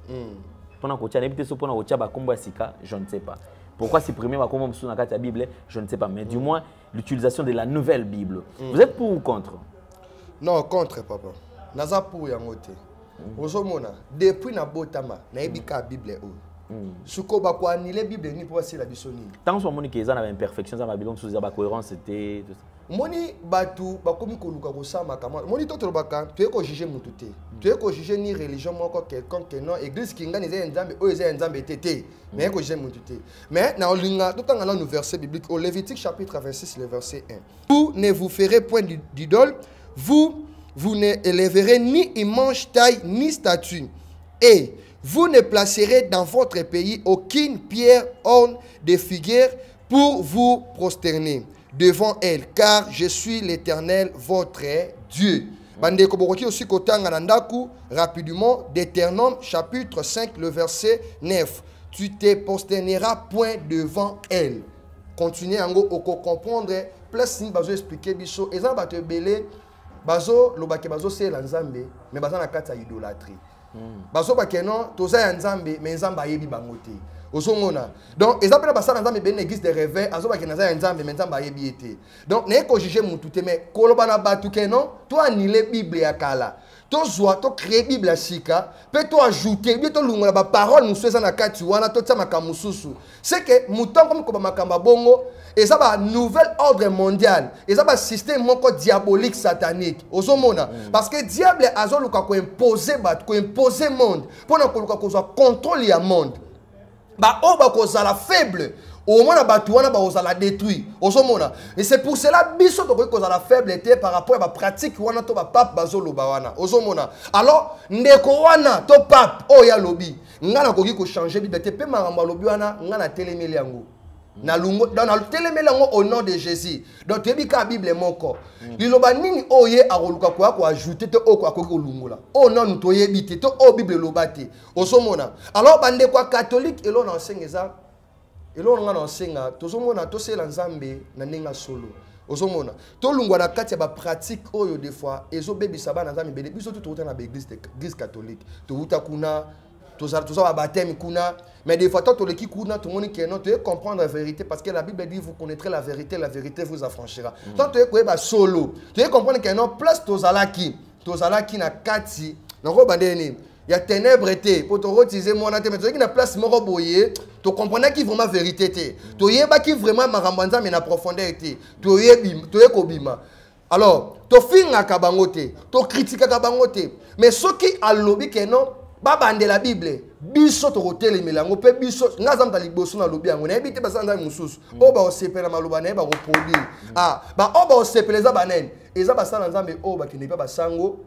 Pendant que tu as évité ce pendant que tu as combo sika, je ne sais pas. Pourquoi supprimer ma combo sur la Bible, je ne sais pas. Mais du moins l'utilisation de la nouvelle Bible. Vous êtes pour ou contre? Non, contre papa. Naza pour yangote. Ozomona depuis na botama na ebika Bible o. Suko ba ko anile Bible ni pour passer la bisoni. Tant soit moni que ça avait imperfection, ça va bien sous la cohérence c'était moni batu ba komi ko luka ko sama kama. Moni to baka, tu es ko juger mutu te. Tu es ko juger ni religion moko quelqu'un que non église kinga ni ze nzambe o ze nzambe tete. Mais ko juger mutu te. Mais na olinga to tanga na verset biblique au Lévitique chapitre vingt-six le verset un. Vous ne vous ferez point d'idole, vous vous ne élèverez ni image, taille, ni statue. Et vous ne placerez dans votre pays aucune pierre, orne de figuière pour vous prosterner devant elle, car je suis l'Éternel, votre Dieu. Bande Kobokoki aussi kotanga nandaku rapidement Deutéronome chapitre cinq le verset neuf. Tu te prosterneras point devant elle. Continuez ango oko comprendre plus ni bazo expliquer biso ezan ba te belé bazo lobake bazo c'est la nzambe mais bazo na kata idolâtrie. Bazo ba kenon toza ya nzambe mais nzamba yebi bangote. Osomona. Donc ezapela basala nzambe ben église de réveil azo ba kenaza ya nzambe mais nzamba yebi ete. Donc ne ko juger mutu te mais koloba na batu kenon to anile Bible ya kala. To zwa to créer Bible ya sika, peut to ajouter, bien to lungola ba parole musueza na kati wana to tsama kamususu. C'est que mutan comme ko ba makamba bongo et ça va nouvel ordre mondial et ça va système moko diabolique satanique ozomona mm. Parce que diable azoluka ko imposer bat ko imposer monde pour na ko luka ko contrôle ya monde ba o ba ko la faible au moins batu wana ba ozala détruit ozomona et c'est pour cela biso to ko la faiblesse par rapport à ba pratique wana to ba pape bazolo ba wana ozomona alors ndeko wana to pape o ya lobi ngana ko ki ko changer liberté pe maramba lobi wana ngana telemeli yango na lungo dans le télémélango au nom de Jésus donc tu bi ka Bible moko liloba nini oye akoluka kwa ko ajouter te o kwa ko lungola o non to yebite to o Bible lobate osomona alors bande kwa catholique et l'on enseigne ça et l'on ngana enseigne tozomona to c'est nzambe na ninga solo osomona to lungwa na kati ya ba pratique oyo des fois ezo bebisa bana nzambe bele biso to to na ba église église catholique to uta kuna tous ça baptême kuna mais des fois toi tu les kuna tout le monde qui non tu comprendre la vérité parce que la Bible dit vous connaîtrez la vérité la vérité vous affranchira toi tu es ba solo tu comprendre que non place tozalaki tozalaki na kati na ko bandeni ya ténèbres té pour te retiser mon ate mais tu na place moko boye tu comprendre qui vraiment vérité té tu yeba qui vraiment marambanza mais na profondeur té tu yebi tu ekobima alors tu finga kabangote tu critique kabangote mais ce qui a lobby que non baba ande la Bible biso to hôtel melango pe biso ngazam ta liboso na lobi yango na ebite basanda mususu o ba osepela maloba na ba ko produire ah ba o ba osepela za banen eza basala nzambe o ba kine pa basango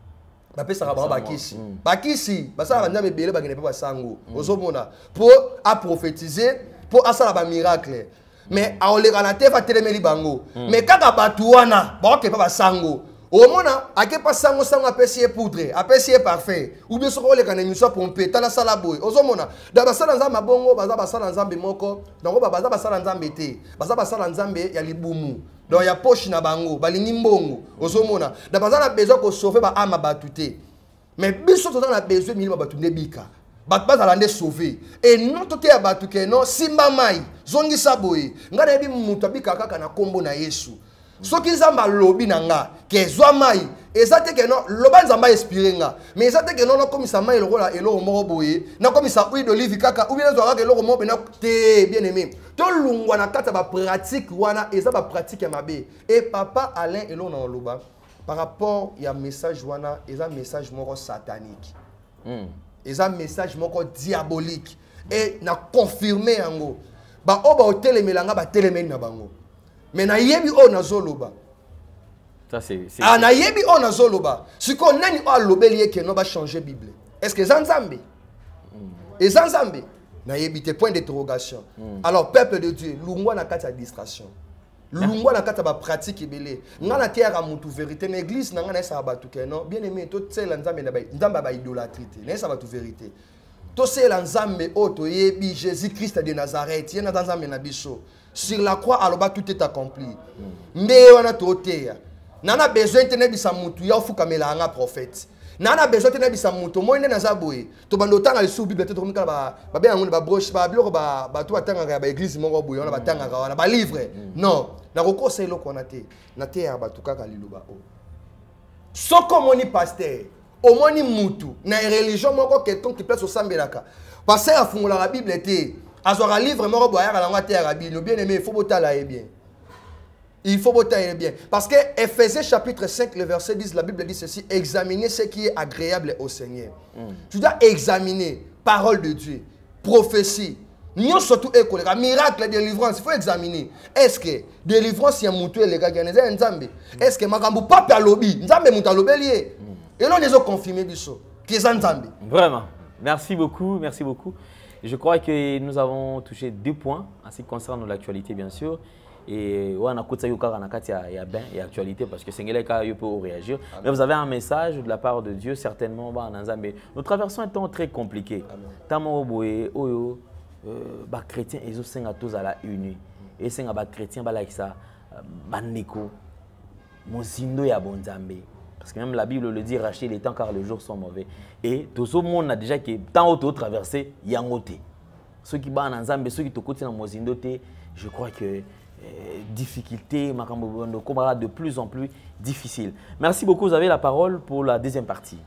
ba pesa ka ba bakisi bakisi basala nzambe bele ba kine pa basango ozomona pour a prophétiser pour asala ba miracle mais a oleka na te fa telemeli bango mais kaka batu wana ba ke pa basango au mona ake pas sango sango apesier poudre apesier parfait ou bien soko le kana miso pomper tala sala boy ozomona da basala nzamba bongo baza basala nzambe moko donc baza basala nzambe te baza basala nzambe ya libumu donc ya poche na bango balingi mbongo ozomona da baza na besoin ko sauver ba ama batute mais biso toza na besoin milima batunde bika bat bazala nde sauver et non tote ya batuke non simba mai zongi saboy ngana yebi mutu bika kaka na kombo na Yesu soki nzamba lobi nanga ke zwa mai ezate ke non loba nzamba inspiré nga mais ezate ke non nakomisa mai lokola eloko moko boye nakomisa huile d'olive kaka ou bien ezwaka ke eloko moko pena te bien aimé to lungwa na kata ba pratique wana eza ba pratique ya mabe et papa Alain eloko na loba par rapport ya message wana eza message moko satanique mm. eza message moko diabolique et na confirmer yango ba oba hotel melanga ba telemeni na bango mais na yebi o na zoloba ça c'est ah na yebi o na zoloba siko nani o lobeli ke no ba changer Bible est-ce que zanzambe et zanzambe na yebi te point d'interrogation mm. Alors peuple de Dieu lungwa na kati ya distraction lungwa na kati ba pratique ebele ngana terre mutu vérité na église na ngana sa batu ke no bien aimé to tsela nzambe na ba nzamba ba idolâtrie na sa batu vérité to sela nzambe o to yebi Jésus Christ de Nazareth yena nzambe na biso sur la croix aloba tout est accompli mbe wana toteya nana besoin tene bisa mutu ya fukamela nga prophète nana besoin te na bisa muto moi nde naza boye to bando tanga le sous bible te to komika ba ba bien ngone ba broche ba biloko ba ba to atanga ba église moko boye on ba tanga ka wana ba livre non na kokosa eloko na te na te ya ba tukaka liloba o soko moni pasteur au moni mutu na religion moko quelqu'un qui place au sambelaka pasteur afungola la bible te azwaka livre moko boya ka lango te ya bible bien aimé il faut botala e bien. Il faut voter bien. Parce que Ephésiens chapitre cinq, le verset dix, la Bible dit ceci, examinez ce qui est agréable au Seigneur. Mm. Tu dois examiner parole de Dieu, prophétie. Nous surtout école, miracle, délivrance, il faut examiner. Est-ce que délivrance y a moutou les gars qui ont nzambe? Est-ce que makambu papa lobby, nzambe mouta lobelier? Et là les ont confirmé biso, qui est nzambe. Vraiment. Merci beaucoup, merci beaucoup. Je crois que nous avons touché deux points en ce qui concerne l'actualité bien sûr. Et on a écouté il y a bien et actualité parce que c'est un cas peut réagir. Mais vous avez un message de la part de Dieu certainement. Nous traversons un temps très compliqué. Tamo boye oyo ba chrétiens ils sont tous à la uni et c'est ba chrétiens ba like ça baneko mozindo ya bonzambe parce que même la Bible le dit racheter les temps car les jours sont mauvais et tout ce monde a déjà que tant auto traversé yangote. Ceux qui ba nzambe ceux qui te côté dans mozindo te je crois que difficulté, de plus en plus difficile. Merci beaucoup, vous avez la parole pour la deuxième partie.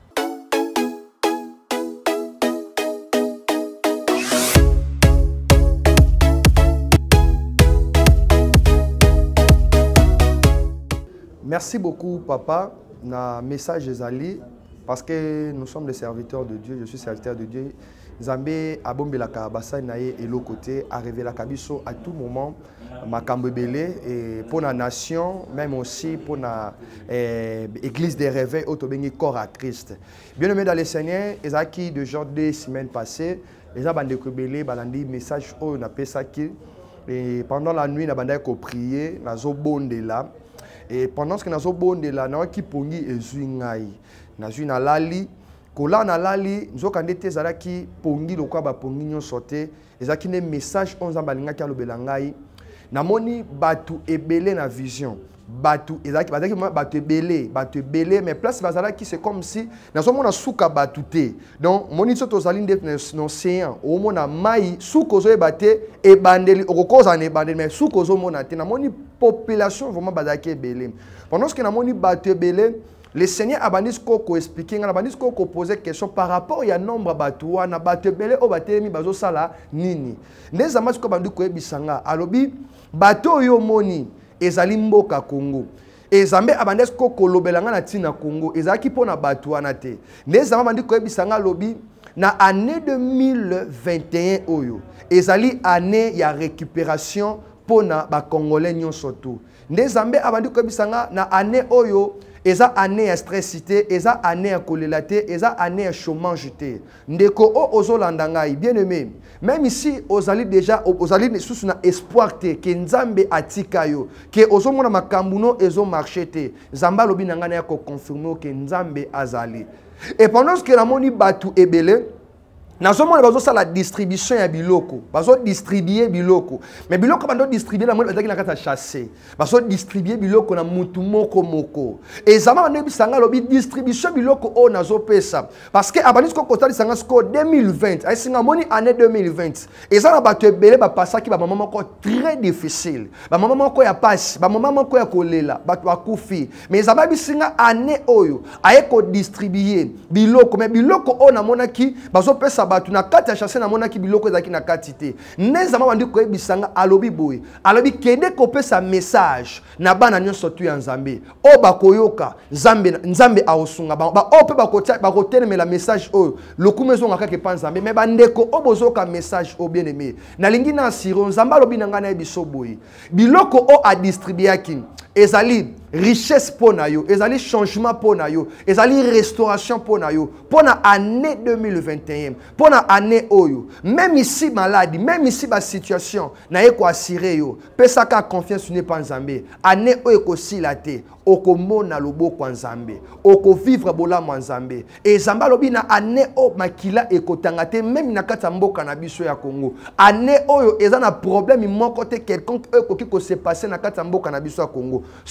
Merci beaucoup, papa. Na message Ezali, parce que nous sommes des serviteurs de Dieu, je suis serviteur de Dieu. Zambé a bombé la kabasa naye et l'autre côté a révélé la kabiso à tout moment makambo belé et pour la nation même aussi pour la eh, église des réveils autobéni corps à Christ. Bien aimé dans le Seigneur, ezaki de genre deux semaines passées, les abandés que belé balandi message au na pesa qui et pendant la nuit na bandai ko prier na zo bonde là et pendant ce que na zo bonde là na ki pongi ezui ngai na zui na lali kola na lali nzokande te ezalaki pongi lokwa bapongi nyonso te ezalaki ne message oyo nzambe alingaki alobela ngai namoni batu ebele na vision batu ezalaki bazalaki batu ebele batu ebele mais place bazalaki c'est comme si nazomona suka batu te donc moni so tozali nde na océan omona mai suka ozoyeba te ebandeli okokoza na ebandeli mais suka ozomona te namoni population vraiment bazalaki ebele pendant ce que namoni batu ebele le Seigneur a bandis koko expliqué, a bandis koko posé question par rapport à nombre batoua na batebele o batelemi bazo sala nini. Ndeza amas ko bandu ko ebisanga alobi bato yo moni ezali mboka Congo. Ezambe abandes koko lobelanga na tina Congo ezaki pona batoua na te. Ndeza bandu ko ebisanga alobi na année deux mille vingt et un oyo ezali année ya récupération pona ba congolais nyonso tout. Ndezambe abandu ko ebisanga na année oyo eza année à stressité, eza année à colelaté, eza année à chômage té. Ndeko o ozolanda ngai bien aimé. Même ici ozali déjà ozali sous na espoir té que nzambe atika yo, que ozomona makambuno ezo marché té. Zamba lobi na ngana ya ko confirmer que nzambe azali. Et pendant que la moni batu ebele nazomona bazo sala distribution ya biloko bazo distribuer biloko mais biloko bando distribuer la moni bazaki na kata chasser bazo distribuer biloko na mutu moko moko et zama bando bisanga lobi distribution biloko o nazo pesa parce que abanis ko kotali sanga score deux mille vingt ay singa moni année deux mille vingt et ça na bato ebele ba pasaki ba maman moko très difficile ba maman moko ya passe ba maman moko ya kolela bato akufi mais zama bisinga année oyo ay ko distribuer biloko mais biloko o na monaki bazo pesa batu na kati ya chasse na mona ki biloko ezaki na kati te neza mabandi ko ebisanga alobi boye alobi kende kopesa message na bana nyonso tu ya nzambe o bakoyoka nzambe nzambe aosunga ba o pe bakotia bakotelemela message o lokumu ezonga kaka pa nzambe me bandeko o bozoka message o bien aimé nalingi na siro nzambe alobi na ngana ebiso boye biloko o a distribuer ezali richesse pona yo ezali changement pona yo ezali restauration pona yo pona année deux mille vingt et un pona année oyo même ici maladie même ici ba situation na ye ko assurer yo pesa ka confiance ne pas nzambe année oyo ko silate okomona loboko nzambe oko vivre bola nzambe et nzambe lobi na année o makila ekotanga te même na kata mboka na biso ya Congo année oyo eza na problème moko te quelqu'un ko ki ko se passer na kata mboka na biso ya Congo c'est pour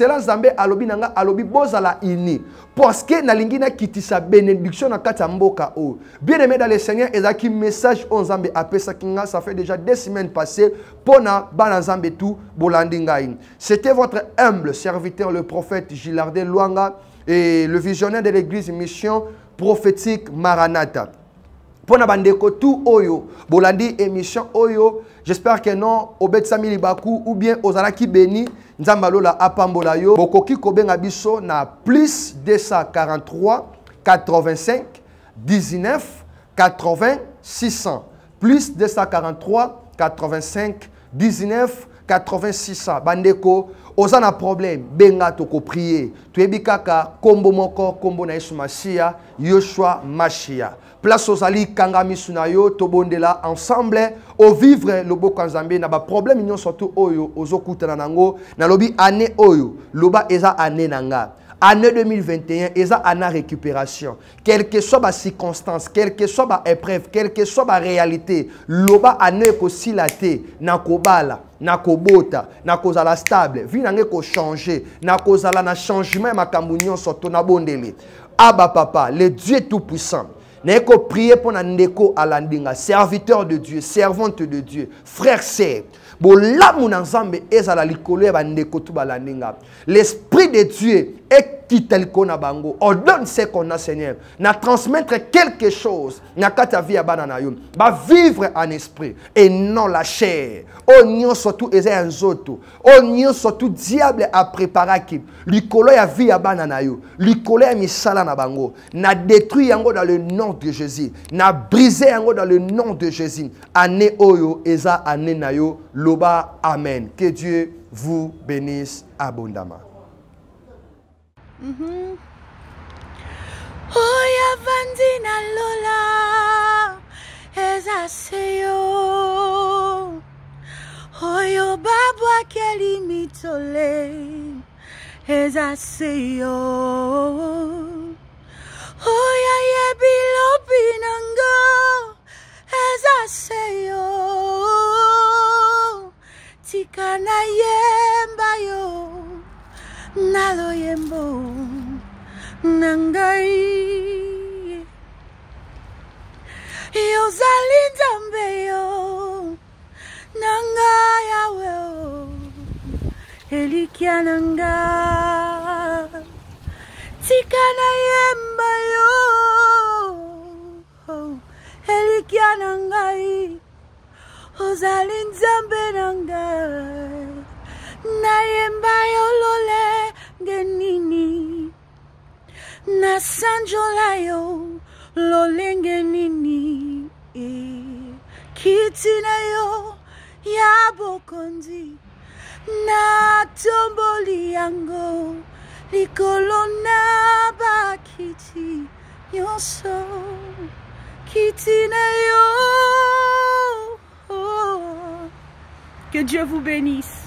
cela Nzambe alobi nanga alobi bozala ini. Parce que na lingi na kitisa bénédiction na kati ya mboka o. Bien aimé dans le Seigneur, ezaki message on Nzambe apesa kinga, ça fait déjà des semaines passées pona bana Nzambe tout bolandi ngai. C'était votre humble serviteur le prophète Gilardin Luanga et le visionnaire de l'église Mission prophétique Maranatha. Pona bandeko tout oyo bolandi émission oyo, j'espère que non obet Samili Baku ou bien ozalaki beni nzambalola apambola yo bokoki kobenga biso na plus deux cent quarante-trois quatre-vingt-cinq dix-neuf quatre-vingts six cents plus deux cent quarante-trois quatre-vingt-cinq dix-neuf quatre-vingts six cents. Bandeko ozana problème benga toko prier tuebi kaka kombo moko kombo na Yesu Masiya Yoshua Mashia. Place ozali kangami sunayo tobondela ensemble au vivre lobo kanzambe na ba problème nyon surtout oyo ozokutana nango na lobi année oyo loba eza année nanga. Année deux mille vingt et un, eza année récupération. Quelle que soit la circonstance, quelle que soit la épreuve, quelle que soit la réalité, loba année ko silate, na ko bala, na ko bota, na ko zala stable, vi nange ko changer, na ko zala na changement ma kamunyon soto na bondele. Abba papa, le Dieu tout puissant. N'a qu'à prier pour Nandeko Alandinga, serviteur de Dieu, servante de Dieu, frère, sœur. Bon, là, mon ensemble est à la licole, l'esprit de Dieu est qui tel qu'on a bango. On donne ce qu'on a, Seigneur. Na transmettre quelque chose. Na kata vie abananayo. Ba vivre en esprit et non la chair. On n'y surtout et un zoto. On n'y surtout diable a préparé qui. Licolo ya vie abananayo. Licolo ya misala na bango. Na détruit yango dans le nom de Jésus. Na brisé yango dans le nom de Jésus. Année oyo eza année nayo. Loba amen. Que Dieu vous bénisse abondamment. Mm-hmm. Oya vandina lola eza seyo Oyo babwa keli mitole eza seyo Oya yebilo binango eza seyo Tikana yemba yo Nalo yembo nangai Yo zalindambe yo Nangai yawe Elikia nanga Tikana yemba yo Elikia nangai O zalindambe nangai Na yemba yo lole genini Na sanjola yo lole genini Kitina yo ya bokondi Na tomboli yango Likolo na bakiti Yonso Kitina yo Que Dieu vous bénisse.